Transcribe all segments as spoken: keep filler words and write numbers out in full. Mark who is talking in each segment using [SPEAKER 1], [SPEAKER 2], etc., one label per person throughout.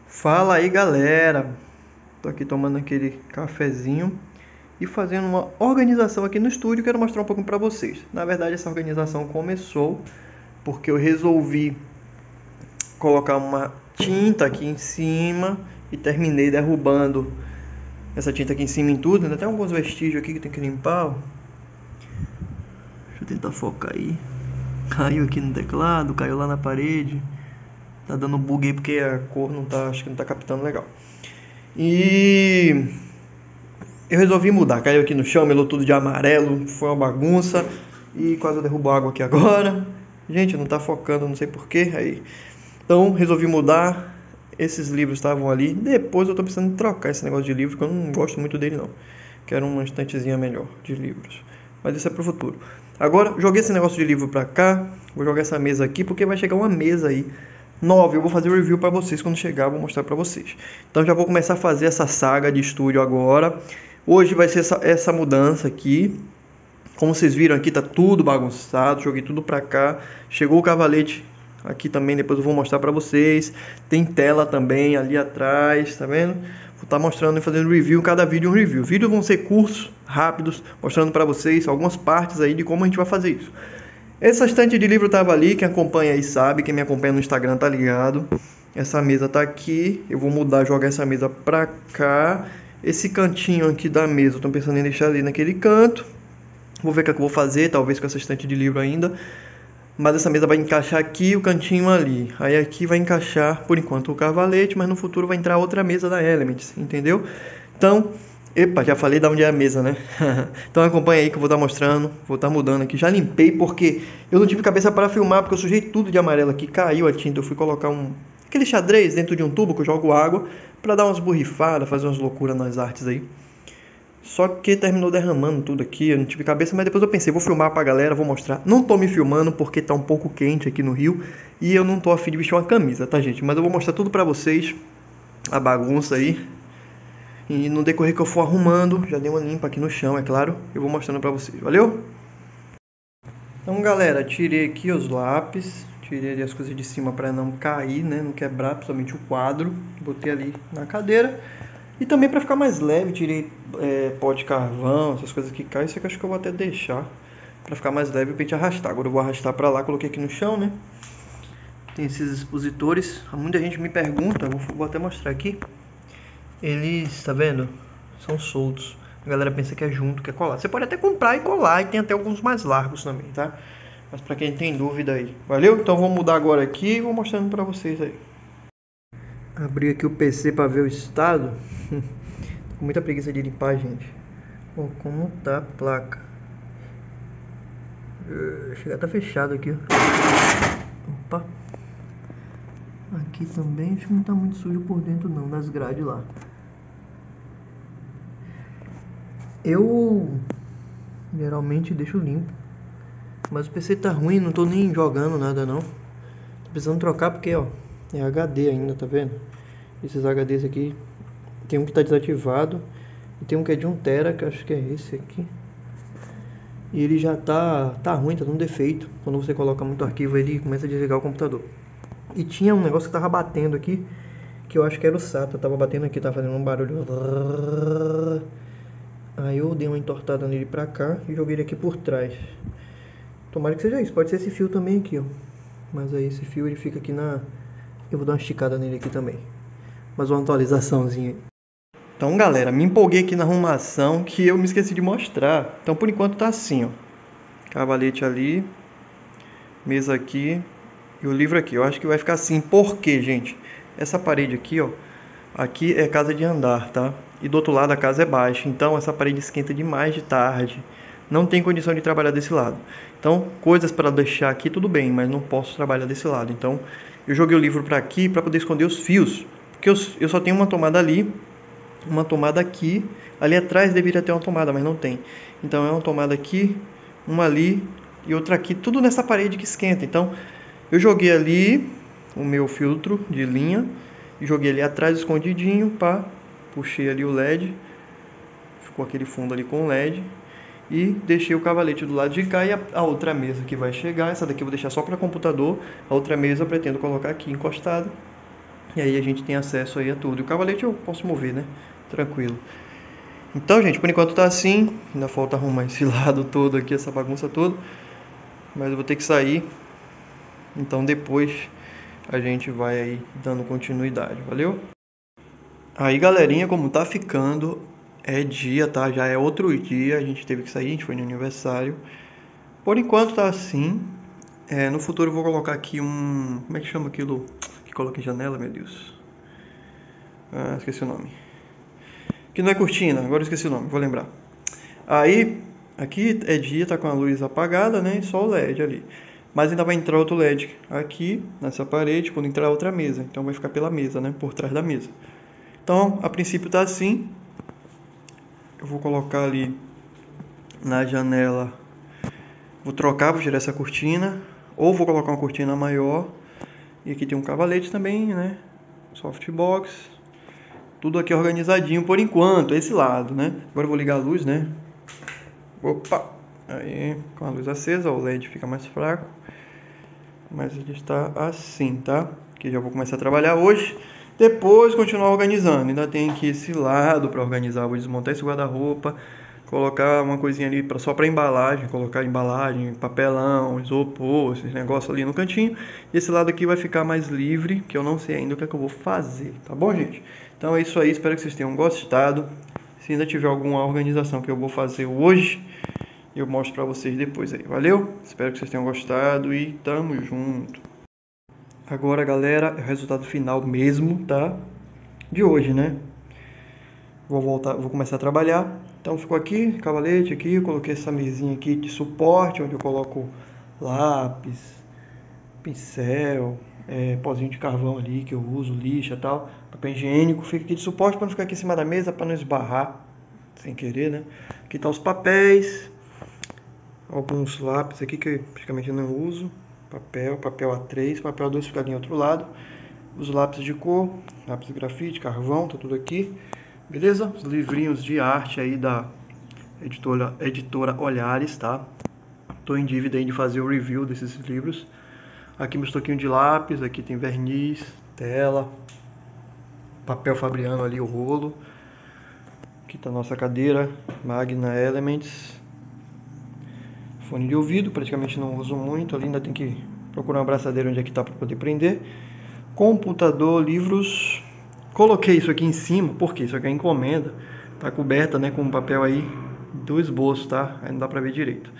[SPEAKER 1] Fala aí, galera. Tô aqui tomando aquele cafezinho e fazendo uma organização aqui no estúdio. Quero mostrar um pouco para vocês. Na verdade, essa organização começou porque eu resolvi colocar uma tinta aqui em cima e terminei derrubando essa tinta aqui em cima em tudo. Ainda tem alguns vestígios aqui que tem que limpar. Ó. Deixa eu tentar focar aí. Caiu aqui no teclado, caiu lá na parede. Tá dando bug aí porque a cor não tá, acho que não tá captando legal. E eu resolvi mudar. Caiu aqui no chão, melou tudo de amarelo, foi uma bagunça. E quase eu derrubo água aqui agora. Gente, não tá focando, não sei porquê. Aí. Então resolvi mudar. Esses livros estavam ali. Depois eu tô precisando trocar esse negócio de livro, porque eu não gosto muito dele não. Quero uma estantezinha melhor de livros. Mas isso é pro futuro. Agora, joguei esse negócio de livro pra cá. Vou jogar essa mesa aqui, porque vai chegar uma mesa aí nove. Eu vou fazer o review para vocês quando chegar, vou mostrar para vocês. Então já vou começar a fazer essa saga de estúdio agora. Hoje vai ser essa, essa mudança aqui. Como vocês viram aqui, tá tudo bagunçado, joguei tudo para cá. Chegou o cavalete aqui também, depois eu vou mostrar para vocês. Tem tela também ali atrás, tá vendo? Vou estar mostrando e fazendo review, cada vídeo um review. Vídeos vão ser curtos, rápidos, mostrando para vocês algumas partes aí de como a gente vai fazer isso. Essa estante de livro estava ali, quem acompanha aí sabe, quem me acompanha no Instagram tá ligado. Essa mesa tá aqui, eu vou mudar, jogar essa mesa pra cá. Esse cantinho aqui da mesa, eu tô pensando em deixar ali naquele canto. Vou ver o que, é que eu vou fazer, talvez com essa estante de livro ainda. Mas essa mesa vai encaixar aqui, o cantinho ali. Aí aqui vai encaixar, por enquanto, o cavalete, mas no futuro vai entrar outra mesa da Elements, entendeu? Então... Epa, já falei de onde é a mesa, né? Então acompanha aí que eu vou estar mostrando. Vou estar mudando aqui. Já limpei porque eu não tive cabeça para filmar, porque eu sujei tudo de amarelo aqui. Caiu a tinta. Eu fui colocar um aquele xadrez dentro de um tubo que eu jogo água para dar umas borrifadas, fazer umas loucuras nas artes aí. Só que terminou derramando tudo aqui. Eu não tive cabeça, mas depois eu pensei, vou filmar pra galera, vou mostrar. Não tô me filmando porque tá um pouco quente aqui no Rio e eu não tô afim de vestir uma camisa, tá, gente? Mas eu vou mostrar tudo pra vocês. A bagunça aí. E no decorrer que eu for arrumando, já dei uma limpa aqui no chão, é claro, eu vou mostrando pra vocês, valeu? Então galera, tirei aqui os lápis, tirei ali as coisas de cima pra não cair, né, não quebrar, principalmente o quadro, botei ali na cadeira. E também pra ficar mais leve, tirei é, pó de carvão, essas coisas que caem, isso aqui eu acho que eu vou até deixar pra ficar mais leve pra gente arrastar. Agora eu vou arrastar pra lá, coloquei aqui no chão, né. Tem esses expositores, muita gente me pergunta, vou, vou até mostrar aqui. Eles, tá vendo? São soltos. A galera pensa que é junto, que é colar. Você pode até comprar e colar, e tem até alguns mais largos também, tá? Mas pra quem tem dúvida aí, valeu? Então vou mudar agora aqui e vou mostrando pra vocês aí. Abri aqui o P C pra ver o estado. Tô com muita preguiça de limpar, gente. Bom, como tá a placa? Chega, tá fechado aqui, ó. Opa. Aqui também, acho que não tá muito sujo por dentro não, nas grades lá. Eu geralmente deixo limpo, mas o P C tá ruim, não tô nem jogando nada não. Tô precisando trocar porque, ó, é H D ainda, tá vendo? Esses H Ds aqui, tem um que tá desativado e tem um que é de um tera, que eu acho que é esse aqui. E ele já tá, tá ruim, tá dando defeito. Quando você coloca muito arquivo, ele começa a desligar o computador. E tinha um negócio que tava batendo aqui, que eu acho que era o SATA, tava batendo aqui, tava fazendo um barulho. Aí eu dei uma entortada nele pra cá e joguei ele aqui por trás. Tomara que seja isso, pode ser esse fio também aqui, ó. Mas aí esse fio ele fica aqui na... Eu vou dar uma esticada nele aqui também. Mas uma atualizaçãozinha aí. Então galera, me empolguei aqui na arrumação que eu me esqueci de mostrar. Então por enquanto tá assim, ó. Cavalete ali. Mesa aqui. E o livro aqui. Eu acho que vai ficar assim. Por quê, gente? Essa parede aqui, ó. Aqui é casa de andar, tá? E do outro lado a casa é baixa. Então essa parede esquenta demais de tarde. Não tem condição de trabalhar desse lado. Então, coisas para deixar aqui tudo bem, mas não posso trabalhar desse lado. Então, eu joguei o livro para aqui para poder esconder os fios. Porque eu, eu só tenho uma tomada ali, uma tomada aqui. Ali atrás deveria ter uma tomada, mas não tem. Então é uma tomada aqui, uma ali e outra aqui. Tudo nessa parede que esquenta. Então, eu joguei ali o meu filtro de linha. E joguei ali atrás escondidinho, pá. Puxei ali o L E D, ficou aquele fundo ali com o L E D e deixei o cavalete do lado de cá e a, a outra mesa que vai chegar, essa daqui eu vou deixar só para computador, a outra mesa eu pretendo colocar aqui encostada E aí a gente tem acesso aí a tudo. E o cavalete eu posso mover, né? Tranquilo. Então, gente, por enquanto tá assim. Ainda falta arrumar esse lado todo aqui, essa bagunça toda. Mas eu vou ter que sair. Então depois a gente vai aí dando continuidade. Valeu? Aí, galerinha, como tá ficando, é dia, tá? Já é outro dia. A gente teve que sair, a gente foi no aniversário. Por enquanto tá assim. É, no futuro eu vou colocar aqui um... Como é que chama aquilo que coloca em janela, meu Deus? Ah, esqueci o nome. Que não é cortina, agora eu esqueci o nome, vou lembrar. Aí, aqui é dia, tá com a luz apagada, né? Só o L E D ali. Mas ainda vai entrar outro L E D aqui, nessa parede, quando entrar outra mesa. Então vai ficar pela mesa, né? Por trás da mesa. Então, a princípio tá assim. Eu vou colocar ali na janela. Vou trocar, vou tirar essa cortina. Ou vou colocar uma cortina maior. E aqui tem um cavalete também, né? Softbox. Tudo aqui organizadinho por enquanto, esse lado, né? Agora eu vou ligar a luz, né? Opa! Aí, com a luz acesa, o L E D fica mais fraco. Mas ele está assim, tá? Que já vou começar a trabalhar hoje. Depois continuar organizando. Ainda tem aqui esse lado para organizar. Vou desmontar esse guarda-roupa. Colocar uma coisinha ali pra, só para embalagem. Colocar embalagem, papelão, isopor, esses negócios ali no cantinho. E esse lado aqui vai ficar mais livre. Que eu não sei ainda o que é que eu vou fazer. Tá bom, gente? Então é isso aí. Espero que vocês tenham gostado. Se ainda tiver alguma organização que eu vou fazer hoje, eu mostro pra vocês depois aí. Valeu? Espero que vocês tenham gostado e tamo junto. Agora, galera, é o resultado final mesmo, tá? De hoje, né? Vou voltar, vou começar a trabalhar. Então ficou aqui, cavalete aqui, eu coloquei essa mesinha aqui de suporte, onde eu coloco lápis, pincel, é, pozinho de carvão ali que eu uso, lixa e tal, papel higiênico, fica aqui de suporte para não ficar aqui em cima da mesa, para não esbarrar sem querer, né? Aqui tá os papéis, alguns lápis aqui que eu praticamente não uso, papel, papel A três, papel A dois fica ali em outro lado, os lápis de cor, lápis de grafite, carvão, tá tudo aqui, beleza? Os livrinhos de arte aí da editora, editora Olhares, tá? Tô em dívida aí de fazer o review desses livros. Aqui meu estoquinho de lápis, aqui tem verniz, tela, papel Fabriano ali, o rolo. Aqui tá a nossa cadeira, Magna Elements. Fone de ouvido, praticamente não uso muito, ali ainda tem que procurar uma abraçadeira onde é que tá para poder prender. Computador, livros. Coloquei isso aqui em cima, porque isso aqui é encomenda. Tá coberta, né, com um papel aí do esboço, tá? Aí não dá pra ver direito.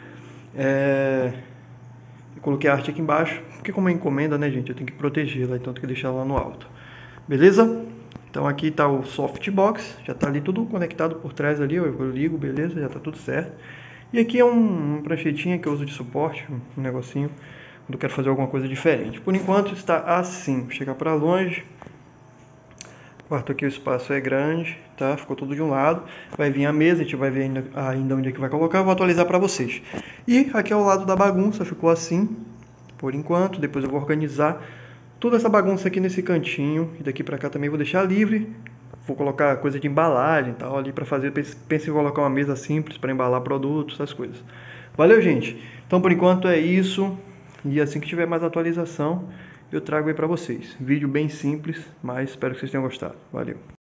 [SPEAKER 1] É... Eu coloquei a arte aqui embaixo, porque como é encomenda, né, gente, eu tenho que protegê-la, então eu tenho que deixar ela no alto. Beleza? Então aqui tá o softbox, já tá ali tudo conectado por trás ali, eu ligo, beleza, já tá tudo certo. E aqui é um, um pranchetinha que eu uso de suporte, um negocinho, quando eu quero fazer alguma coisa diferente. Por enquanto está assim, vou chegar para longe. O quarto aqui, o espaço é grande, tá? Ficou tudo de um lado. Vai vir a mesa, a gente vai ver ainda, ainda onde é que vai colocar, eu vou atualizar para vocês. E aqui é o lado da bagunça, ficou assim, por enquanto. Depois eu vou organizar toda essa bagunça aqui nesse cantinho. E daqui para cá também vou deixar livre. Vou colocar coisa de embalagem e tal ali para fazer. Pense em colocar uma mesa simples para embalar produtos, essas coisas. Valeu, gente? Então, por enquanto é isso. E assim que tiver mais atualização, eu trago aí para vocês. Vídeo bem simples, mas espero que vocês tenham gostado. Valeu!